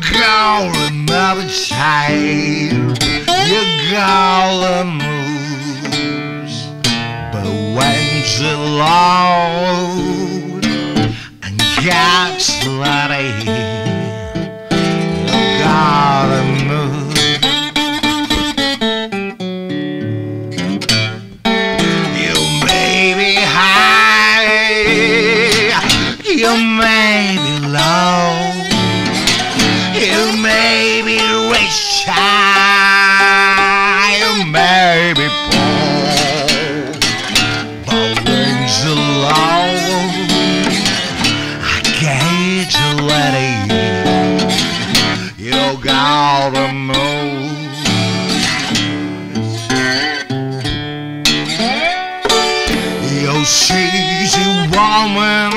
got another child, you got the moves, but when you're loud and got to let it, you gotta move. You may be high, you may be low, you may be rich, you may be poor, but when you're low, I can't let it. You gotta move. You see a woman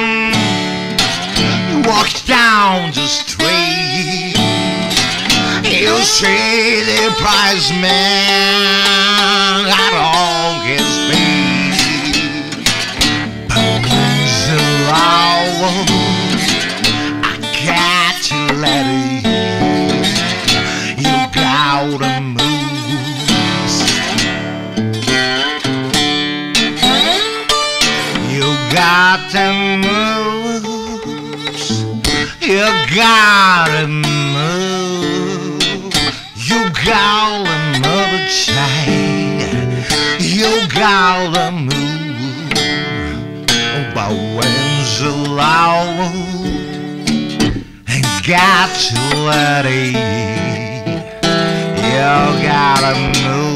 walk down the street. You see the prize man at all his feet. But when you're low, I got to let it. You gotta move. You got to move. You gotta move. You got another child. You gotta move. But when you're loud and got to let it, you gotta move.